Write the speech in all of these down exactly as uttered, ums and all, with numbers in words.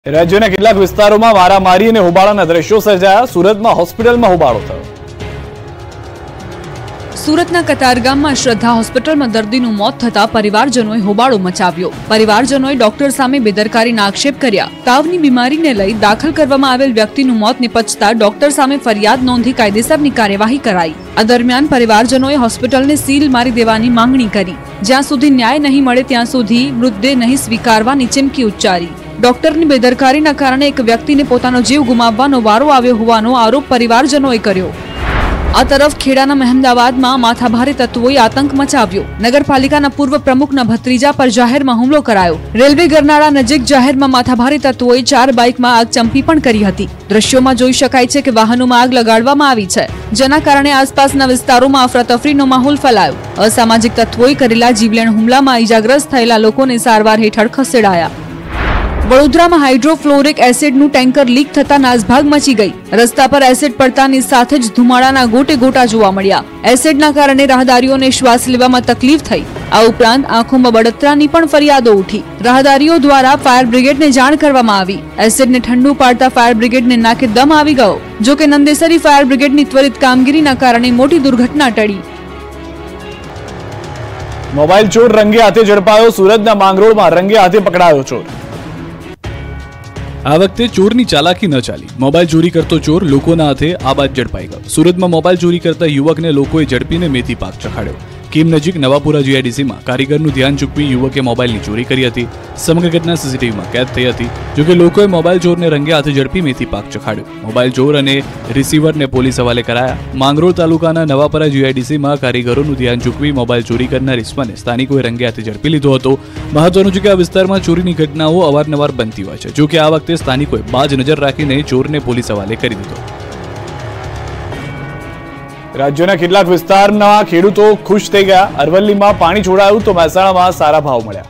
રાજ્યના કેટલાક વિસ્તારોમાં મારામારી અને હોબાળાના દ્રશ્યો સર્જાયા। સુરતમાં હોસ્પિટલમાં હોબાળો થયો। સુરતના કતારગામમાં શ્રદ્ધા હોસ્પિટલમાં દર્દીનું મોત થતા પરિવારજનોએ હોબાળો મચાવ્યો। પરિવારજનોએ ડોક્ટર સામે બેદરકારીના આક્ષેપ કર્યા। તાવની બીમારીને લઈ દાખલ કરવામાં આવેલ વ્યક્તિનું મોત નિપજતા ડોક્ટર સામે ફરિયાદ નોંધી કાયદેસરની કાર્યવાહી કરાઈ। આ દરમિયાન પરિવારજનોએ હોસ્પિટલને સીલ મારી દેવાની માંગણી કરી। જ્યાં સુધી ન્યાય નહીં મળે ત્યાં સુધી મૃતદેહ નહીં સ્વીકારવાની ચીમકી ઉચ્ચારી। ડોક્ટરની બેદરકારીના કારણે એક વ્યક્તિને પોતાનો જીવ ગુમાવવાનો વારો આવ્યો હોવાનો આરોપ પરિવારજનોએ કર્યો। આ તરફ ખેડાના મહેમદાવાદમાં માથાભારે તત્વોએ આતંક મચાવ્યો। નગરપાલિકાના પૂર્વ પ્રમુખના ભત્રીજા પર જાહેરમાં હુમલો કરાયો। રેલવે ગરનાળા નજીક જાહેરમાં માથાભારે તત્વોએ ચાર બાઇકમાં આગ ચંપી પણ કરી હતી। દ્રશ્યોમાં જોઈ શકાય છે કે વાહનોમાં આગ લગાડવામાં આવી છે, જેના કારણે આસપાસના વિસ્તારોમાં અફરાતફરીનો માહોલ ફેલાયો। અસામાજિક તત્વોએ કરેલા જીવલેણ હુમલામાં ઇજાગ્રસ્ત થયેલા લોકોને સારવાર હેઠળ ખસેડાયા। વડોદરામાં હાઇડ્રોફ્લોરિક એસિડનું ટેન્કર લીક થતા નાસભાગ મચી ગઈ। રસ્તા પર એસિડ પડતાની સાથે જ ધુમાડાના ગોટે ગોટા જોવા મળ્યા। એસિડના કારણે રાહદારીઓને શ્વાસ લેવામાં તકલીફ થઈ। આ ઉપરાંત આંખોમાં બળતરાની પણ ફરિયાદો ઉઠી। રાહદારીઓ દ્વારા ફાયર બ્રિગેડને જાણ કરવામાં આવી। એસિડને ઠંડુ પાડતા ફાયર બ્રિગેડને નાકે દમ આવી ગયો। જો કે નંદેસરી ફાયર બ્રિગેડની ત્વરિત કામગીરીના કારણે મોટી દુર્ઘટના ટળી। મોબાઈલ ચોર રંગે હાથે ઝડપાયો। સુરતના માંગરોળમાં રંગે હાથે પકડાયો ચોર। આ વખતે ચોરની ચાલાકી ન ચાલી। મોબાઈલ ચોરી કરતો ચોર લોકોના હાથે આ બાદ ઝડપાઈ ગયો। સુરતમાં મોબાઈલ ચોરી કરતા યુવકને લોકોએ ઝડપીને મેથી પાક ચખાડ્યો। કીમ નજીક નવાપુરા જીઆઈડીસીમાં કારીગરનું ધ્યાન ચૂકવી યુવકે મોબાઈલની ચોરી કરી હતી। સમગ્ર ઘટના સીસીટીવીમાં કેદ થઈ હતી। જોકે લોકોએ મોબાઈલ ચોરને રંગે હાથે ઝડપી મેથી પાક ચખાડ્યો। મોબાઈલ ચોર અને રિસીવરને પોલીસ હવાલે કરાયા। માંગરોળ તાલુકાના નવાપુરા જીઆઈડીસીમાં કારીગરોનું ધ્યાન ચૂકવી મોબાઈલ ચોરી કરનાર ઇસમને સ્થાનિકોએ રંગે હાથે ઝડપી લીધો હતો। મહત્વનું છે કે આ વિસ્તારમાં ચોરીની ઘટનાઓ અવારનવાર બનતી હોય છે। જોકે આ વખતે સ્થાનિકોએ બાજ નજર રાખીને ચોરને પોલીસ હવાલે કરી દીધો। રાજ્યના કેટલાક વિસ્તારના ખેડૂતો ખુશ થઈ ગયા। અરવલ્લીમાં પાણી છોડાયું તો મહેસાણામાં સારા ભાવ મળ્યા।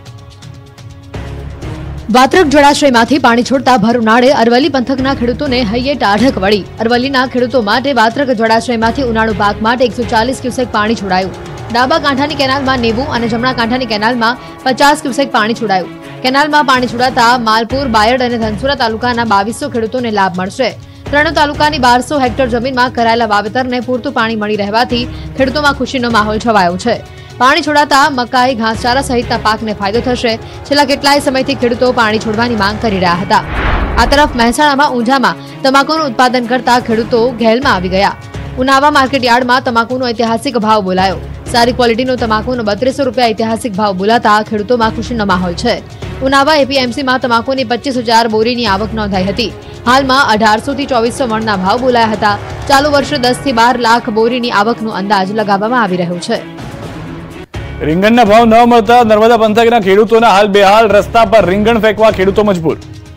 વાત્રક જળાશયમાંથી પાણી છોડતા ભર ઉનાળે અરવલ્લી પંથકના ખેડૂતોને હૈયે ટાઢક વળી। અરવલ્લીના ખેડૂતો માટે વાત્રક જળાશયમાંથી ઉનાળુ પાક માટે એકસો ચાલીસ ક્યુસેક પાણી છોડાયું। ડાબા કાંઠાની કેનાલમાં નેવું અને જમણા કાંઠાની કેનાલમાં પચાસ ક્યુસેક પાણી છોડાયું। કેનાલમાં પાણી છોડાતા માલપુર, બાયડ અને ધનસુરા તાલુકાના બાવીસો ખેડૂતોને લાભ મળશે। ત્રણેય તાલુકાની બારસો હેક્ટર જમીનમાં કરાયેલા વાવેતરને પૂરતું પાણી મળી રહેવાથી ખેડૂતોમાં ખુશીનો માહોલ છવાયો છે। પાણી છોડાતા મકાઈ, ઘાસચારા સહિતના પાકને ફાયદો થશે। છેલ્લા કેટલાય સમયથી ખેડૂતો પાણી છોડવાની માંગ કરી રહ્યા હતા। આ તરફ મહેસાણામાં ઊંઝામાં તમાકુનું ઉત્પાદન કરતા ખેડૂતો ઘેલમાં આવી ગયા। ઉનાવા માર્કેટ યાર્ડમાં તમાકુનો ઐતિહાસિક ભાવ બોલાયો। સારી ક્વોલિટીનો તમાકુનો બત્રીસો રૂપિયા ઐતિહાસિક ભાવ બોલાતા ખેડૂતોમાં ખુશીનો માહોલ છે। ઉનાવા એપીએમસીમાં તમાકુની પચીસ હજાર બોરીની આવક નોંધાઈ હતી। હાલમાં અઢારસો થી ચોવીસો મણના ભાવ બોલાયા હતા। ચાલુ વર્ષે દસ થી બાર લાખ બોરીની આવકનો અંદાજ લગાવવામાં આવી રહ્યો છે। રીંગણના ભાવ ન મળતા નર્મદા પંથકના ખેડૂતોના હાલ બેહાલ। રસ્તા પર રીંગણ ફેંકવા ખેડૂતો મજબૂર।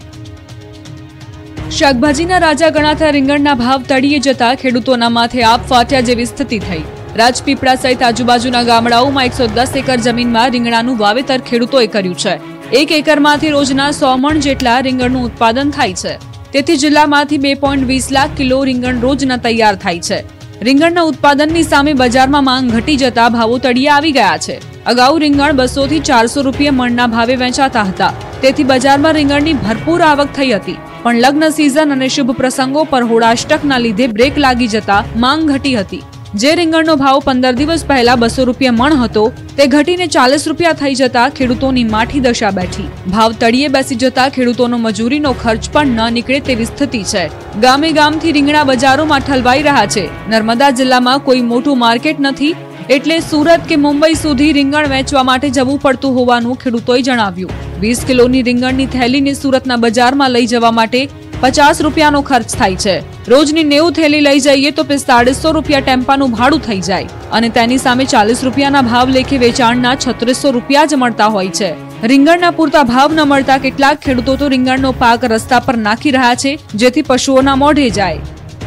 શાકભાજીના રાજા ગણાતા રીંગણના ભાવ તળિયે જતા ખેડૂતોના માથે આપ ફાટ્યા જેવી સ્થિતિ થઈ। રાજપીપળા સહિત આજુબાજુના ગામડાઓમાં એકસો દસ એકર જમીનમાં રીંગણાનું વાવેતર ખેડૂતોએ કર્યું છે। એક એકરમાંથી રોજના સો મણ જેટલા રીંગણનું ઉત્પાદન થાય છે। તેથી જિલ્લામાંથી બે પોઈન્ટ વીસ લાખ કિલો રીંગણ રોજના તૈયાર થાય છે। રીંગણના ઉત્પાદનની સામે બજારમાં માંગ ઘટી જતા ભાવો તળિયે આવી ગયા છે। અગાઉ રીંગણ બસો થી ચારસો રૂપિયા મણના ભાવે વેચાતા હતા। તેથી બજારમાં રીંગણની ભરપૂર આવક થઈ હતી। પણ લગ્ન સિઝન અને શુભ પ્રસંગો પર હોળાષ્ટકના લીધે બ્રેક લાગી જતા માંગ ઘટી હતી। જે રીંગણનો ભાવ પંદર દિવસ પહેલા બસો રૂપિયા મણ હતો તે ઘટીને ચાલીસ રૂપિયા થઈ જતા ખેડૂતોની માઠી દશા બેઠી। ભાવ તળિયે બેસી જતા ખેડૂતોનો મજૂરીનો ખર્ચ પણ ન નીકળે તેવી સ્થિતિ છે। ગામે ગામથી રીંગણા બજારોમાં ઠલવાઈ રહ્યા છે। નર્મદા જિલ્લામાં કોઈ મોટું માર્કેટ નથી, એટલે સુરત કે મુંબઈ સુધી રીંગણ વેચવા માટે જવું પડતું હોવાનું ખેડૂતોએ જણાવ્યું। વીસ કિલોની રીંગણની થેલીને સુરતના બજારમાં લઈ જવા માટે પચાસ રૂપિયાનો ખર્ચ થાય છે। રોજની નેવું થેલી લઈ જઈએ તો પિસ્તાળીસો રૂપિયા ટેમ્પાનું ભાડું થઈ જાય અને તેની સામે ચાલીસ રૂપિયાના ભાવ લેખે વેચાણના છત્રીસો રૂપિયા જ મળતા હોય છે। રીંગણના પૂરતા ભાવ ન મળતા કેટલાક ખેડૂતો તો રીંગણનો પાક રસ્તા પર નાખી રહ્યા છે, જેથી પશુઓના મોઢે જાય।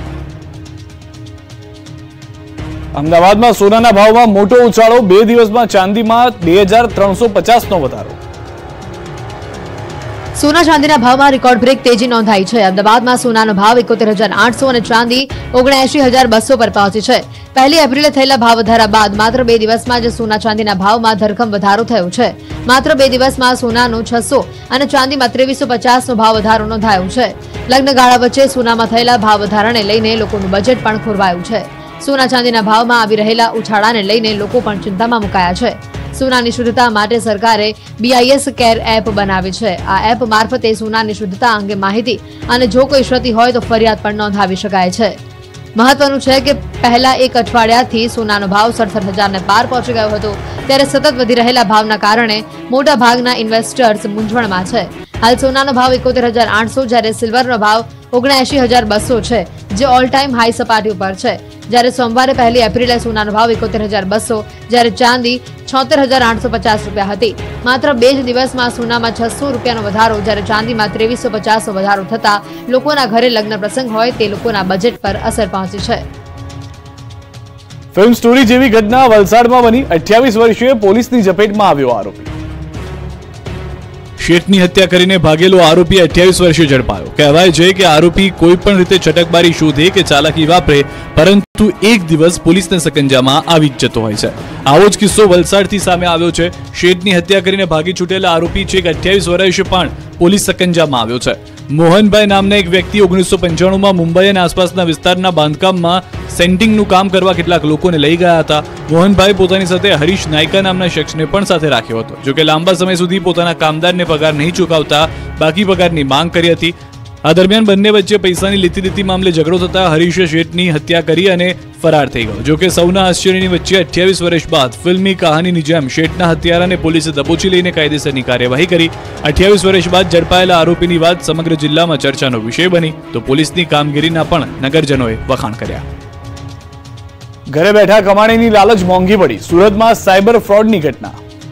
અમદાવાદમાં સોનાના ભાવમાં મોટો ઉછાળો। બે દિવસમાં ચાંદીમાં બે હજાર ત્રણસો પચાસ નો વધારો। સોના ચાંદીના ભાવમાં રેકોર્ડ બ્રેક તેજી નોંધાઈ છે. અમદાવાદમાં સોનાનો ભાવ એકોતેર હજાર આઠસો અને ચાંદી ઓગણએંશી હજાર બસો પર પહોંચી છે. પહેલી એપ્રિલે થયેલા ભાવ વધારા બાદ માત્ર બે દિવસમાં જ સોના ચાંદીના ભાવમાં ધરખમ વધારો થયો છે. માત્ર બે દિવસમાં સોનાનો છસો અને ચાંદીમાં ત્રેવીસો પચાસ નો ભાવ વધારો નોંધાયો છે. લગ્નગાળા વચ્ચે સોનામાં થયેલા ભાવ વધારાને લઈને લોકોનું બજેટ પણ ખોરવાયું છે. સોના ચાંદીના ભાવમાં આવી રહેલા ઉછાળાને લઈને લોકો પણ ચિંતામાં મુકાયા છે. સોનાની શુદ્ધતા માટે સરકારે બીઆઈએસ કેર એપ બનાવી છે. આ એપ મારફતે સોનાની શુદ્ધતા અંગે માહિતી અને જો કોઈ ક્ષતિ હોય તો ફરિયાદ પણ નોંધાવી શકાય છે. મહત્વનું છે કે પહેલા એક અઠવાડિયાથી સોનાનો ભાવ સડસઠ હજારને પાર પહોંચી ગયો હતો, ત્યારે સતત વધી રહેલા ભાવના કારણે મોટા ભાગના ઇન્વેસ્ટર્સ મૂંઝવણમાં છે. હાલ સોનાનો ભાવ એકોતેર હજાર આઠસો જ્યારે સિલ્વરનો ભાવ ઓગણએંશી હજાર બસો છે, જે ઓલ ટાઈમ હાઈ સપાટી ઉપર છે. જ્યારે સોમવારે પહેલી એપ્રિલે સોનાનો ભાવ એકોતેર હજાર બસો, જ્યારે ચાંદી છોતેર હજાર આઠસો પચાસ રૂપિયા હતી. માત્ર બે જ દિવસમાં સોનામાં છસો રૂપિયાનો વધારો, જ્યારે ચાંદીમાં ત્રેવીસો પચાસનો વધારો થતા લોકોના ઘરે લગ્ન પ્રસંગ હોય તે લોકોના બજેટ પર અસર પહોંચી છે. ફિલ્મ સ્ટોરી જેવી ઘટના વલસાડમાં બની. અઠ્યાવીસ વર્ષીય પોલીસની ઝપેટમાં આવ્યો આરોપી. શેઠની હત્યા કરીને ભાગેલો આરોપી અઠ્યાવીસ વર્ષીય ઝડપાયો. કહેવાય છે કે આરોપી કોઈ પણ રીતે છટકબારી શોધે કે ચાલાકી વાપરે, પરંતુ એક દિવસ પોલીસના સકંજામાં આવી જ જતો હોય છે. આવો જ કિસ્સો વલસાડથી સામે આવ્યો છે. શેઠની હત્યા કરીને ભાગી છૂટેલા આરોપી છેક અઠ્યાવીસ વર્ષે પણ પોલીસ સકંજામાં આવ્યો છે. મોહનભાઈ નામના એક વ્યક્તિ ઓગણીસો પંચાણું માં મુંબઈ અને આસપાસના વિસ્તારના બાંધકામમાં સેન્ટિંગનું કામ કરવા કેટલાક લોકોને લઈ ગયા હતા. મોહનભાઈ પોતાની સાથે હરીશ નાયકા નામના શખ્સને પણ સાથે રાખ્યો હતો. જોકે લાંબા સમય સુધી પોતાના કામદારને પગાર નહીં ચૂકવતા બાકી પગારની માંગ કરી હતી. આ દરમિયાન બંને વચ્ચે પૈસાની લીતી દીતી મામલે ઝઘડો થતા હરીશે શેઠની હત્યા કરી અને ફરાર થઈ ગયો. જોકે સૌના આશ્ચર્યની વચ્ચે અઠ્યાવીસ વર્ષ બાદ ફિલ્મી કહાનીની જેમ શેઠના હત્યારાને પોલીસે દબોચી લઈને કાયદેસરની કાર્યવાહી કરી. અઠ્યાવીસ વર્ષ બાદ ઝડપાયેલા આરોપીની વાત સમગ્ર જિલ્લામાં ચર્ચાનો વિષય બની તો પોલીસની કામગીરીના પણ નગરજનોએ વખાણ કર્યા. ઘરે બેઠા કમાણીની લાલચ મોંઘી પડી. સુરતમાં સાયબર ફ્રોડની ઘટના.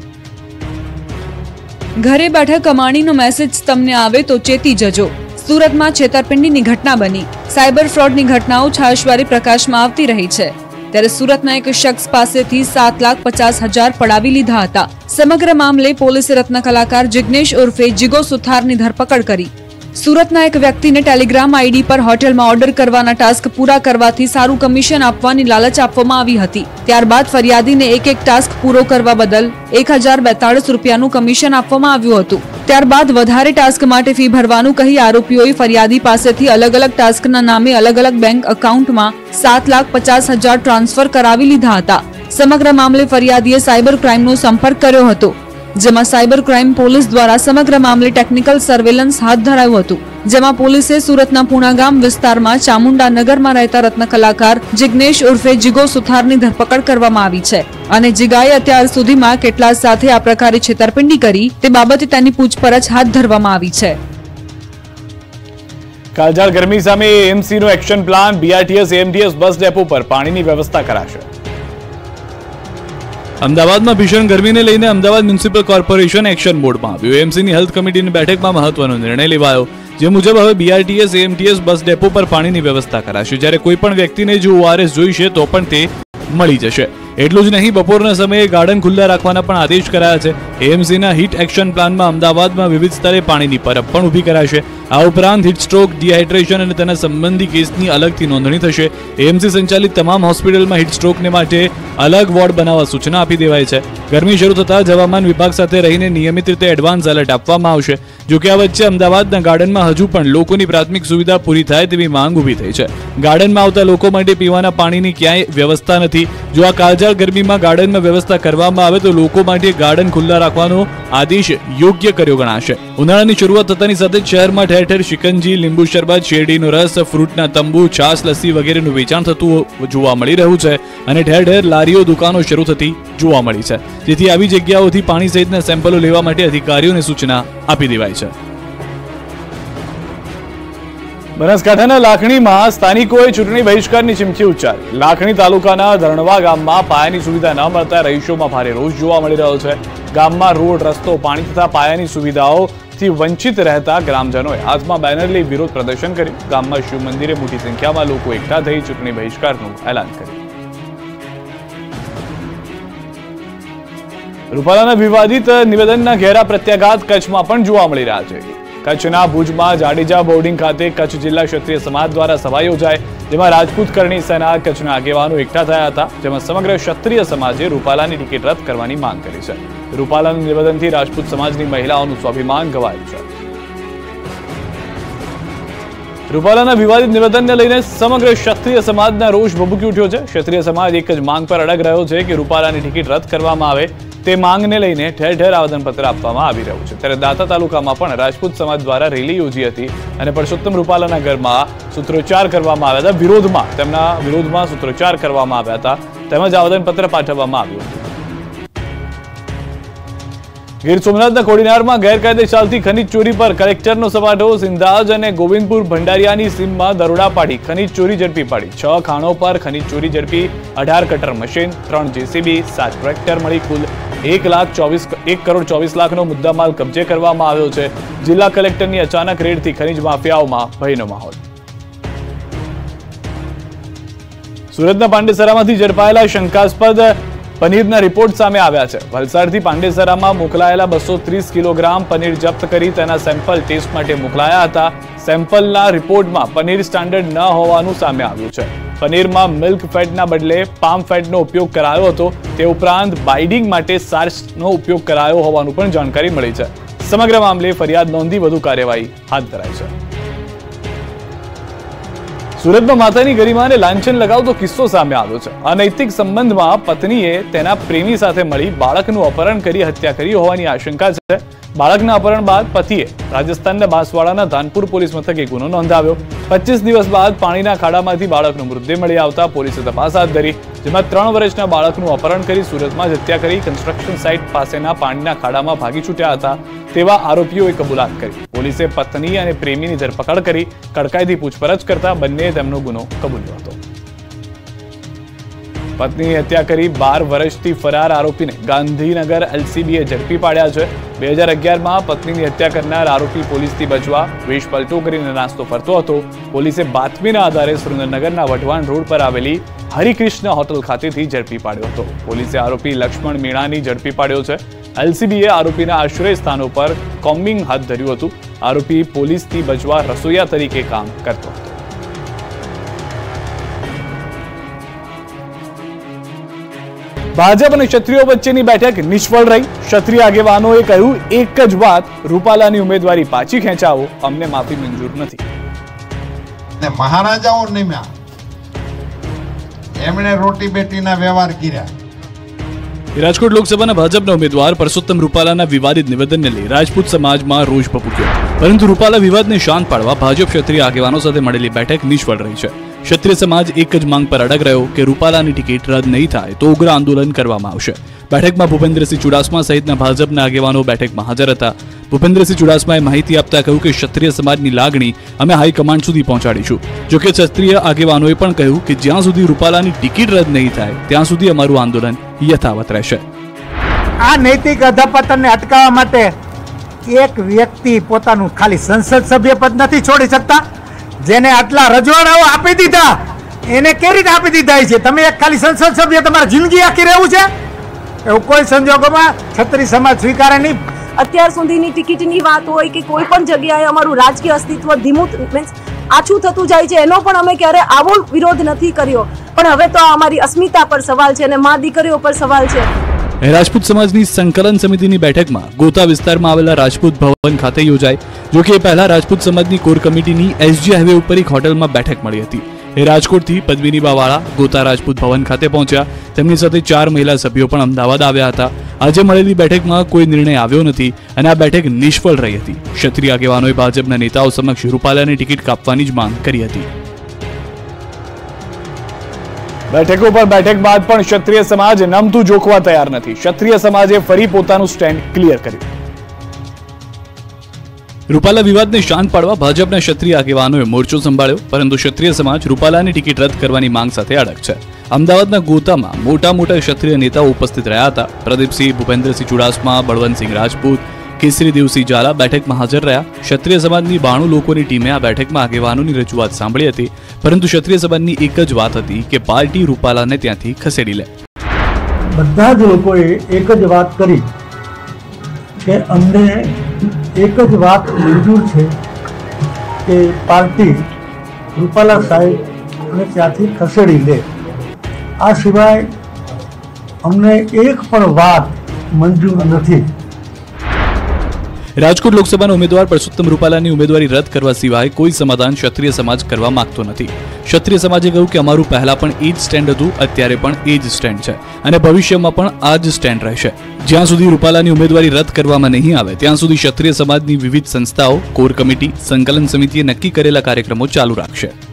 ઘરે બેઠા કમાણીનો મેસેજ તમને આવે તો ચેતી જજો. સુરતમાં છેતરપિંડીની ઘટના બની. સાયબર ફ્રોડની ઘટનાઓ છાશવારે પ્રકાશમાં આવતી રહી છે. ત્યારે સુરતના એક શખ્સ પાસેથી સાત લાખ પચાસ હજાર પડાવી લીધા હતા. સમગ્ર મામલે પોલીસે રત્ન કલાકાર જિગ્નેશ ઉર્ફે જીગો સુથારની ધરપકડ કરી. સુરતના એક વ્યક્તિને ટેલિગ્રામ આઈડી પર હોટેલમાં ઓર્ડર કરવાના ટાસ્ક પૂરા કરવાથી સારું કમિશન આપવાની લાલચ આપવામાં આવી હતી. ત્યારબાદ ફરિયાદીને એક એક ટાસ્ક પૂરો કરવા બદલ એક હજાર બેતાળીસ રૂપિયાનું કમિશન આપવામાં આવ્યું હતું. ત્યારબાદ વધારે ટાસ્ક માટે ફી ભરવાનું કહી આરોપીઓએ ફરિયાદી પાસેથી અલગ અલગ ટાસ્કના નામે અલગ અલગ બેંક એકાઉન્ટમાં સાત લાખ પચાસ હજાર ટ્રાન્સફર કરાવી લીધા હતા. સમગ્ર મામલે ફરિયાદીએ સાયબર ક્રાઇમનો સંપર્ક કર્યો હતો, જેમાં સાયબર ક્રાઇમ પોલીસ દ્વારા સમગ્ર મામલે ટેકનિકલ સર્વેલન્સ હાથ ધરાયું હતું. જેમાં પોલીસે સુરતના પૂણાગામ વિસ્તારમાં ચામુંડા નગરમાં રહેતા રત્ન કલાકાર જિગ્નેશ ઉર્ફે જીગો સુથારની ધરપકડ કરવામાં આવી છે અને જીગાએ અત્યાર સુધીમાં કેટલા સાથે આ પ્રકારે છેતરપિંડી કરી તે બાબતે તેની પૂછપરછ હાથ ધરવામાં આવી છે. કાળઝાળ ગરમી સામે એએમસી નો action plan. BRTS AMTS bus depot પર પાણીની વ્યવસ્થા કરાશે. અમદાવાદમાં ભીષણ ગરમીને લઈને અમદાવાદ મ્યુનિસિપલ કોર્પોરેશન એક્શન મોડમાં આવ્યું. એએમસીની હેલ્થ કમિટીની બેઠકમાં મહત્વનો નિર્ણય લેવાયો, જે મુજબ હવે બીઆરટીએસ એએમટીએસ બસ ડેપો પર પાણીની વ્યવસ્થા કરાશે. જ્યારે કોઈ પણ વ્યક્તિને જો ઓઆરએસ જોઈશે તો પણ તે મળી જશે. એટલું જ નહીં, બપોરના સમયે ગાર્ડન ખુલ્લા રાખવાના પણ આદેશ કરાયા છે. એએમસીના હીટ એક્શન પ્લાનમાં અમદાવાદમાં વિવિધ સ્તરે પાણીની પરબ પણ ઊભી કરાશે. આ ઉપરાંત હીટ સ્ટ્રોક, ડિહાઇડ્રેશન અને તેના સંબંધી કેસની અલગથી નોંધણી થશે. એએમસી સંચાલિત તમામ હોસ્પિટલમાં હીટ સ્ટ્રોકને માટે અલગ વોર્ડ બનાવવા સૂચના આપી દેવાઈ છે. ગરમી શરૂ થતાં જ હવામાન વિભાગ સાથે રહીને નિયમિત રીતે એડવાન્સ એલર્ટ આપવામાં આવશે. જોકે આ વચ્ચે અમદાવાદના ગાર્ડનમાં હજુ પણ લોકોની પ્રાથમિક સુવિધા પૂરી થાય તેવી માંગ ઊભી થઈ છે. ગાર્ડનમાં આવતા લોકો માટે પીવાના પાણીની ક્યાંય વ્યવસ્થા નથી. જો આ કાળઝાળ ગરમીમાં ગાર્ડનમાં વ્યવસ્થા કરવામાં આવે તો લોકો માટે ગાર્ડન ખુલ્લા રાખવાનો આદેશ યોગ્ય કર્યો ગણાશે. ઉનાળાની શરૂઆત થતાની સાથે શહેરમાં ઠેર ઠેર શિકંજી, લીંબુ શરબત, શેરડીનો રસ, ફ્રૂટના તંબુ, છાશ, લસ્સી વગેરેનું વેચાણ થતું જોવા મળી રહ્યું છે અને ઠેર ઠેર લારીઓ, દુકાનો શરૂ થતી જોવા મળી છે. જેથી આવી જગ્યાઓથી પાણી સહિતના સેમ્પલો લેવા માટે અધિકારીઓને સૂચના આપી દેવાઈ છે. બનાસકાંઠાના લાખણીમાં સ્થાનિકોએ ચૂંટણી બહિષ્કારની ચીમકી ઉચ્ચારી. લાખણી તાલુકાના ધરણવા ગામમાં પાયાની સુવિધા ન મળતા રહીશોમાં ભારે રોષ જોવા મળી રહ્યો છે. ગામમાં રોડ, રસ્તો, પાણી તથા પાયાની સુવિધાઓથી વંચિત રહેતા ગ્રામજનોએ હાથમાં બેનર લઈ વિરોધ પ્રદર્શન કર્યું. ગામમાં શિવ મંદિરે મોટી સંખ્યામાં લોકો એકઠા થઈ ચૂંટણી બહિષ્કારનું એલાન કર્યું. રૂપાલાના વિવાદિત નિવેદનના ઘેરા પ્રત્યાઘાત કચ્છમાં પણ જોવા મળી રહ્યા છે. કચ્છના ભુજમાં જાડેજા બોર્ડિંગ ખાતે કચ્છ જિલ્લા ક્ષત્રિય સમાજ દ્વારા સભા યોજાઈ, જેમાં રાજપૂત કરણી સેના કચ્છના આગેવાનો એકઠા થયા હતા, જેમાં સમગ્ર ક્ષત્રિય સમાજે રૂપાલાની ટિકિટ રદ કરવાની માંગ કરી છે. રૂપાલાના નિવેદનથી રાજપૂત સમાજની મહિલાઓનું સ્વાભિમાન ઘવાયું છે. રૂપાલાના વિવાદિત નિવેદનને લઈને સમગ્ર ક્ષત્રિય સમાજના રોષ ભભૂકી ઉઠ્યો છે. ક્ષત્રિય સમાજ એક જ માંગ પર અડગ રહ્યો છે કે રૂપાલાની ટિકિટ રદ કરવામાં આવે. તે માંગને લઈને ઠેર ઠેર આવેદનપત્ર આપવામાં આવી રહ્યું છે. ત્યારે દાંતા તાલુકામાં પણ રાજપૂત સમાજ દ્વારા રેલી યોજી હતી અને પરસોત્તમ રૂપાલાના ઘરમાં સૂત્રોચ્ચાર કરવામાં આવ્યા હતા. વિરોધમાં તેમના વિરોધમાં સૂત્રોચ્ચાર કરવામાં આવ્યા હતા, તેમજ આવેદનપત્ર પાઠવવામાં આવ્યું હતું. ગીર સોમનાથના કોડીનારમાં ગેરકાયદે ચાલતી ખનીજ ચોરી પર કલેક્ટરનો સપાટો. સિંધાજ અને ગોવિંદપુર ભંડારિયાની સીમમાં દરોડા પાડી ખનીજ ચોરી ઝડપી પાડી. છ ખાણો પર ખનીજ ચોરી ઝડપી. અઢાર કટર મશીન, ત્રણ જેસીબી, સાત ટ્રેક્ટર મળી કુલ એક લાખ ચોવીસ એક કરોડ ચોવીસ લાખનો મુદ્દામાલ કબજે કરવામાં આવ્યો છે. જિલ્લા કલેક્ટરની અચાનક રેડથી ખનીજ માફિયાઓમાં ભયનો માહોલ. સુરતના પાંડેસરામાંથી ઝડપાયેલા શંકાસ્પદ પનીરના રિપોર્ટ સામે આવ્યા છે. વલસાડથી પાંડેસરામાં મોકલાયેલા બસો ત્રીસ કિલોગ્રામ પનીર જપ્ત કરી તેના સેમ્પલ ટેસ્ટ માટે મોકલાયા હતા. સેમ્પલના રિપોર્ટમાં પનીર સ્ટાન્ડર્ડ ન હોવાનું સામે આવ્યું છે. પનીરમાં મિલ્ક ફેટના બદલે પામ ફેટનો ઉપયોગ કરાયો હતો. તે ઉપરાંત બાઇડિંગ માટે સાર્સનો ઉપયોગ કરાયો હોવાનું પણ જાણકારી મળી છે. સમગ્ર મામલે ફરિયાદ નોંધી વધુ કાર્યવાહી હાથ ધરાઈ છે. સુરતમાં માતાની ગરિમાને લાંછન લગાવતો કિસ્સો સામે આવ્યો છે. અનૈતિક સંબંધમાં પત્નીએ તેના પ્રેમી સાથે મળી બાળકનું અપહરણ કરી હત્યા કરી હોવાની આશંકા છે. બાળકના અપહરણ બાદ પતિએ રાજસ્થાનના બાંસવાડાના ધાનપુર પોલીસ મથકે ગુનો નોંધાવ્યો. પચીસ દિવસ બાદ પાણીના ખાડામાંથી બાળકનો મૃતદેહ મળી આવતા પોલીસે તપાસ હાથ ધરી, જેમાં ત્રણ વર્ષના બાળકનું અપહરણ કરી સુરતમાં જ હત્યા કરી કન્સ્ટ્રક્શન સાઇટ પાસેના પાણીના ખાડામાં ભાગી છૂટ્યા હતા તેવા આરોપીઓએ કબૂલાત કરી. પોલીસે પત્ની અને પ્રેમીની ધરપકડ કરી કડકાઈથી પૂછપરછ કરતા બંનેએ તેમનો ગુનો કબૂલ્યો હતો. પત્નીની હત્યા કરી બાર વર્ષથી ફરાર આરોપીને ગાંધીનગર એલસીબીએ ઝડપી પાડ્યા છે. બે હજાર અગિયારમાં પત્નીની હત્યા કરનાર આરોપી પોલીસથી બચવા વેશ પલટો કરીને નાસ્તો ફરતો હતો. પોલીસે બાતમીના આધારે સુરેન્દ્રનગરના વઢવાણ રોડ પર આવેલી હરિકૃષ્ણ હોટલ ખાતેથી ઝડપી પાડ્યો હતો. પોલીસે આરોપી લક્ષ્મણ મીણાની ઝડપી પાડ્યો છે. એલસીબીએ આરોપીના આશ્રય સ્થાનો પર કોમ્બિંગ હાથ ધર્યું હતું. આરોપી પોલીસથી બચવા રસોઈયા તરીકે કામ કરતો હતો. ભાજપ અને ક્ષત્રિયો વચ્ચેની બેઠક નિષ્ફળ રહી. ક્ષત્રિય આગેવાનોએ કહ્યું એક જ વાત, રૂપાલાની ઉમેદવારી પાછી ખેંચાવો, અમને માફી મંજૂર નથી. મહારાજાઓ નિમ્યા, એમણે રોટી બેટીના વ્યવહાર કર્યા. રાજકોટ લોકસભાના ભાજપના ઉમેદવાર પરસોત્તમ રૂપાલાના વિવાદિત નિવેદનને લઈ રાજપૂત સમાજમાં રોષ ભભૂક્યો. પરંતુ રૂપાલા વિવાદને શાંત પાડવા ભાજપ ક્ષત્રિય આગેવાનો સાથે મળેલી બેઠક નિષ્ફળ રહી છે. ક્ષત્રિય સમાજ એક જ માંગ પર અડગ રહ્યો કે રૂપાલાની ટિકિટ રદ નહીં થાય તો ઉગ્ર આંદોલન કરવામાં આવશે. બેઠકમાં ભૂપેન્દ્રસિંહ ચુડાસમા સહિતના ભાજપના આગેવાનો બેઠકમાં હાજર હતા. ભૂપેન્દ્રસિંહ ચુડાસમાએ માહિતી આપતા કહ્યું કે ક્ષત્રિય સમાજની લાગણી અમે હાઈકમાન્ડ સુધી પહોંચાડીશું. જોકે ક્ષત્રિય આગેવાનોએ પણ કહ્યું કે જ્યાં સુધી રૂપાલાની ટિકિટ રદ નહીં થાય ત્યાં સુધી અમારું આંદોલન યથાવત રહેશે. આ નૈતિક અધપતનને અટકાવવા માટે એક વ્યક્તિ પોતાનું ખાલી સંસદ સભ્ય પદ નથી છોડી શકતા. જેને આટલા રજવાડાઓ આપી દીધા એને કેવી રીતે આપી દીધા છે? તમે એક ખાલી સંસદ સભ્ય તમારી જિંદગી આખી રહેવું છે? એવું કોઈ સંજોગોમાં ક્ષત્રિય સમાજ સ્વીકારે નહીં. અત્યાર સુધીની ટિકિટની વાત હોય કે કોઈ પણ જગ્યાએ અમારું રાજકીય અસ્તિત્વ ધીમું મીન્સ આછું થતું જાય છે, એનો પણ અમે ક્યારે આવો વિરોધ નથી કર્યો. પણ હવે તો અમારી અસ્મિતા પર સવાલ છે અને મા દીકરીઓ પર સવાલ છે. રાજપૂત સમાજની સંકલન સમિતિની બેઠકમાં ગોતા વિસ્તારમાં આવેલા રાજપૂત ભવન ખાતે યોજાઈ. જોકે એ પહેલા રાજપૂત સમાજની કોર કમિટીની એસજી હાઈવે ઉપર એક હોટલમાં બેઠક મળી હતી. એ રાજકોટથી પદ્મિની બાવાળા ગોતા રાજપૂત ભવન ખાતે પહોંચ્યા. તેમની સાથે ચાર મહિલા સભ્યો પણ અમદાવાદ આવ્યા હતા. આજે મળેલી બેઠકમાં કોઈ નિર્ણય આવ્યો નથી અને આ બેઠક નિષ્ફળ રહી હતી. ક્ષત્રિય આગેવાનોએ ભાજપના નેતાઓ સમક્ષ રૂપાલાની ટિકિટ કાપવાની જ માંગ કરી હતી. બેઠકો પર બેઠક બાદ પણ ક્ષત્રિય સમાજ નમતું જોખવા તૈયાર નથી. ક્ષત્રિય સમાજે ફરી પોતાનું સ્ટેન્ડ ક્લિયર કર્યું. રૂપાલા વિવાદને શાંત પાડવા ભાજપના ક્ષત્રિય આગેવાનોએ મોરચો સંભાળ્યો, પરંતુ ક્ષત્રિય સમાજ રૂપાલાની ટિકિટ રદ કરવાની માંગ સાથે અડગ છે. અમદાવાદના ગોતામાં મોટા મોટા ક્ષત્રિય નેતાઓ ઉપસ્થિત રહ્યા હતા. પ્રદીપસિંહ, ભૂપેન્દ્રસિંહ ચુડાસમા, બળવંતસિંહ રાજપૂત, કેસરી દેવસિંહ ઝાલા બેઠકમાં હાજર રહ્યા. ક્ષત્રિય સમાજની બાણું લોકોની ટીમે આ બેઠકમાં આગેવાનોની રજૂઆત સાંભળી હતી, પરંતુ ક્ષત્રિય સમાજની એક જ વાત હતી કે પાર્ટી રૂપાલાને ત્યાંથી ખસેડી લે. બધા જ લોકોએ એક જ વાત કરી કે અમને એક જ વાત મંજૂર છે કે પાર્ટી રૂપાલા સાહેબને ત્યાંથી ખસેડી લે. આ સિવાય અમને એક પણ વાત મંજૂર નથી. રાજકોટ લોકસભાના ઉમેદવાર પરસોત્તમ રૂપાલાની ઉમેદવારી રદ કરવા સિવાય કોઈ સમાધાન ક્ષત્રિય સમાજ કરવા માંગતો નથી. ક્ષત્રિય સમાજે કહ્યું કે અમારું પહેલા પણ એ જ સ્ટેન્ડ હતું, અત્યારે પણ એ જ સ્ટેન્ડ છે અને ભવિષ્યમાં પણ આ જ સ્ટેન્ડ રહેશે. જ્યાં સુધી રૂપાલાની ઉમેદવારી રદ કરવામાં નહીં આવે ત્યાં સુધી ક્ષત્રિય સમાજની વિવિધ સંસ્થાઓ, કોર કમિટી, સંકલન સમિતિએ નક્કી કરેલા કાર્યક્રમો ચાલુ રાખશે.